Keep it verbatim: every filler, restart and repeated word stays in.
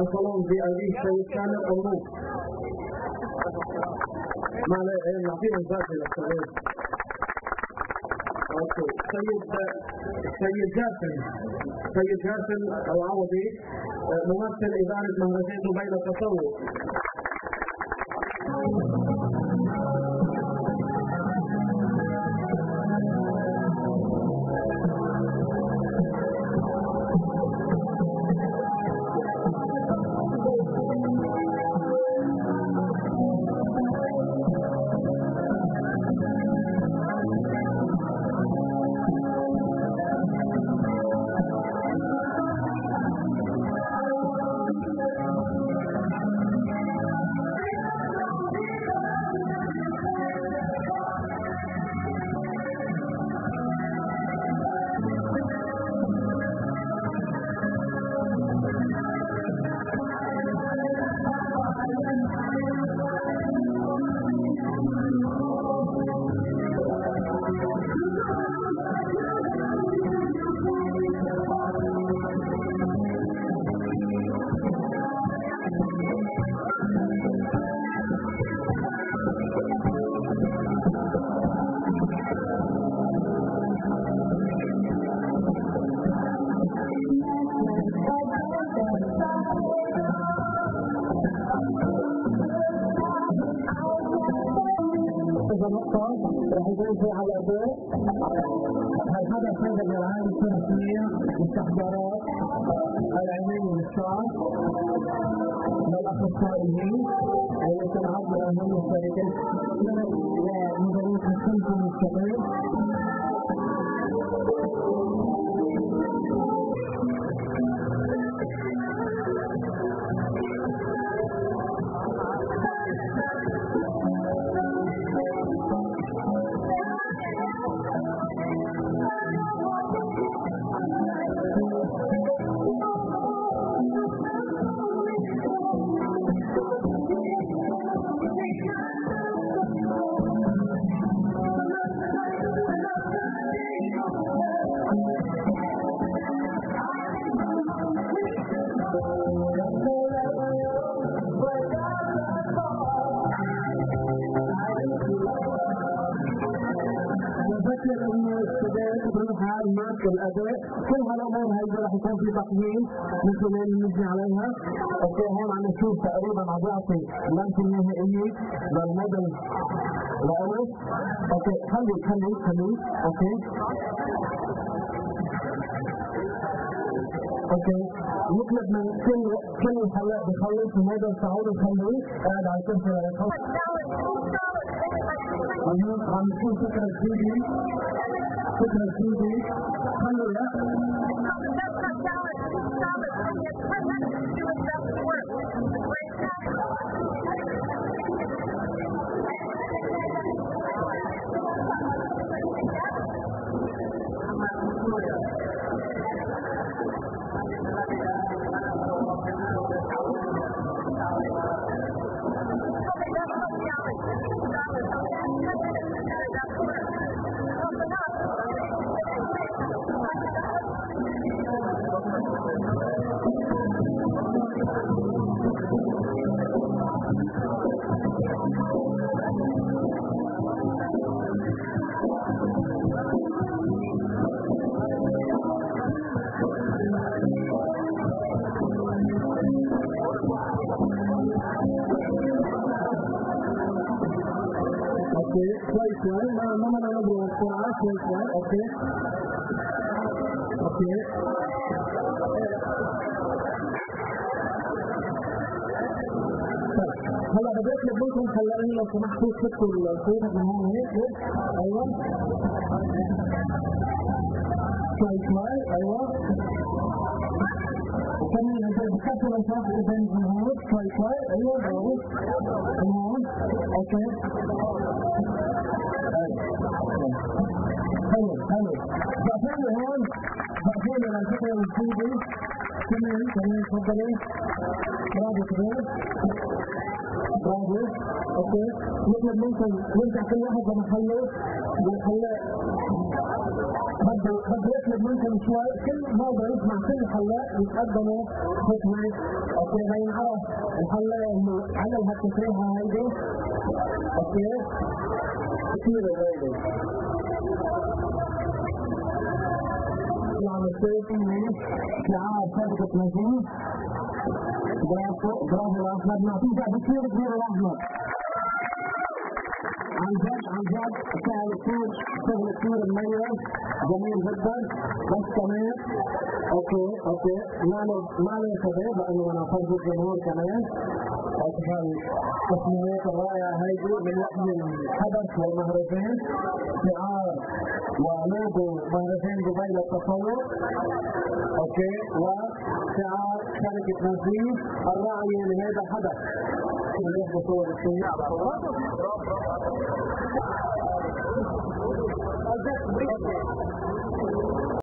الصالون في اي بي السيد كامل مبروك. ما نعطيهم باقي للشباب. اوكي سيد سيد جاسم سيد جاسم العوضي ممثل اداره مهرجان دبي للتصور. راح يكون في على الأداء الهدف هذا الرعاية التنفيذية واستحضارات العلمية للشعب للأخصائيين والصناعات الأهمية للشركات ونظرية الصنف المستقر. الأداء كل هالأمور هيدا رح يكون في تقييم من خلال نجي عليها. اوكي هون عم نشوف تقريبا عم بيعطي لمسة النهائية للموديل لألف. اوكي خلي خلي خلي اوكي اوكي نطلب من كل كل هلا بخلص الموديل سعود الخلوي قاعد على الكرسي ليخلص. عم نشوف فكرة جديدة فكرة جديدة خلوا لا كويس شوي ما ما ما نضرب بسرعة كويس شوي اوكي اوكي هلا بدي اطلب منكم خلوني لو سمحتوا تفكوا الصوت من هون هيك ايوه شوي شوي ايوه وكمان انت بتكسر الصوت اذا من هون شوي شوي ايوه برافو من هون اوكي حلو حلو ضعفوني هون ضعفوني على الفكرة الجديدة كمان كمان تفضلي برافو كمان برافو اوكي نطلب منكم نرجع كل واحد لمحله والحلاق بدي بدي اطلب منكم شوي كل هذا يسمع كل حلاق يتقدموا حكمه اوكي لينعرف الحلاق اللي عمل هالتصريحه هيدي اوكي كثير هيدي عم يصير فيني شعار شركه نجيب برافو برافو احمد نعطيك بكثير كثير احمد عن جد عن جد شغل كثير شغل كثير مميز جميل جدا بس كمان اوكي اوكي ما له ما له شباب لانه انا فرض الجمهور كمان التصميمات الرائعه هيدي من لحن الحدث والمهرجان شعار ولوجو مهرجان دبي للتسوق اوكي وشعار شركه نجيب الراعيه لهذا الحدث اللي ياخذوا صور السياح